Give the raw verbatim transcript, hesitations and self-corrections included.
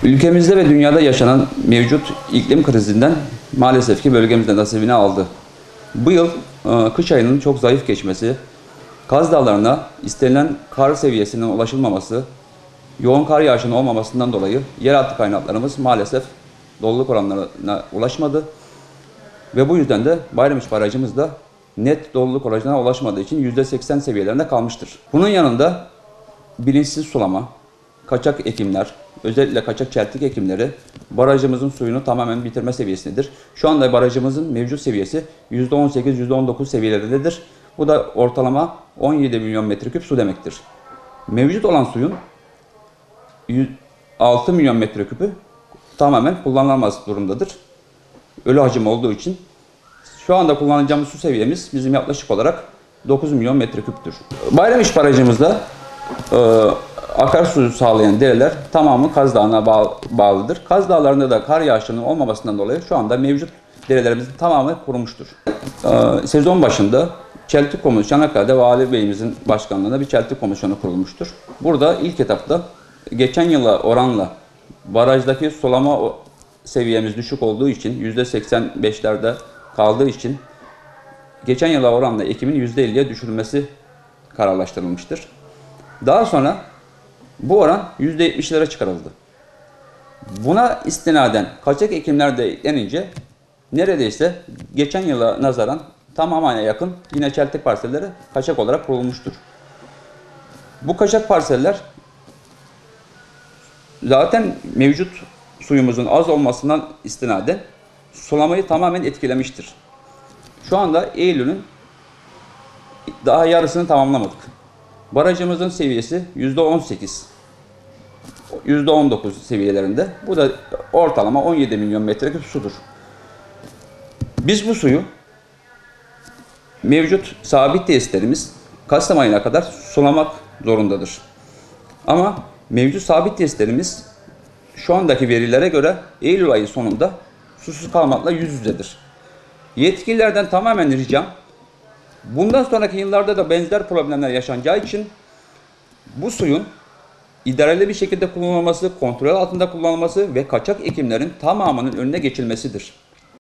Ülkemizde ve dünyada yaşanan mevcut iklim krizinden maalesef ki bölgemizde nasibini aldı. Bu yıl e, kış ayının çok zayıf geçmesi, Kaz Dağları'na istenilen kar seviyesinin ulaşılmaması, yoğun kar yağışının olmamasından dolayı yeraltı kaynaklarımız maalesef doluluk oranlarına ulaşmadı. Ve bu yüzden de Bayramış Barajımız da net doluluk oranına ulaşmadığı için yüzde seksen seviyelerinde kalmıştır. Bunun yanında bilinçsiz sulama, kaçak ekimler, özellikle kaçak çeltik ekimleri barajımızın suyunu tamamen bitirme seviyesindedir. Şu anda barajımızın mevcut seviyesi yüzde on sekiz yüzde on dokuz seviyelerindedir. Bu da ortalama on yedi milyon metreküp su demektir. Mevcut olan suyun altı milyon metreküpü tamamen kullanılamaz durumdadır. Ölü hacim olduğu için şu anda kullanacağımız su seviyemiz bizim yaklaşık olarak dokuz milyon metreküptür. Bayramış Barajımızda e, akarsuyu sağlayan dereler tamamı Kaz Dağı'na bağ, bağlıdır. Kaz Dağları'nda da kar yağışının olmamasından dolayı şu anda mevcut derelerimizin tamamı kurumuştur. E, sezon başında Çeltik Komisyonu, Çanakkale'de Vali Bey'imizin başkanlığında bir Çeltik Komisyonu kurulmuştur. Burada ilk etapta geçen yıla oranla barajdaki sulama seviyemiz düşük olduğu için yüzde seksen beşlerde kaldığı için geçen yıla oranla ekimin yüzde elliye düşürülmesi kararlaştırılmıştır. Daha sonra bu oran yüzde yetmişlere çıkarıldı. Buna istinaden kaçak ekimler de eklenince neredeyse geçen yıla nazaran tamamına yakın yine çeltik parselleri kaçak olarak kurulmuştur. Bu kaçak parseller zaten mevcut suyumuzun az olmasından istinaden sulamayı tamamen etkilemiştir. Şu anda Eylül'ün daha yarısını tamamlamadık. Barajımızın seviyesi yüzde on sekiz, yüzde on dokuz seviyelerinde. Bu da ortalama on yedi milyon metreküp sudur. Biz bu suyu mevcut sabit tesislerimiz Kasım ayına kadar sulamak zorundadır. Ama mevcut sabit tesislerimiz şu andaki verilere göre Eylül ayı sonunda susuz kalmakla yüz yüzedir. Yetkililerden tamamen ricam, bundan sonraki yıllarda da benzer problemler yaşanacağı için bu suyun idareli bir şekilde kullanılması, kontrol altında kullanılması ve kaçak ekimlerin tamamının önüne geçilmesidir.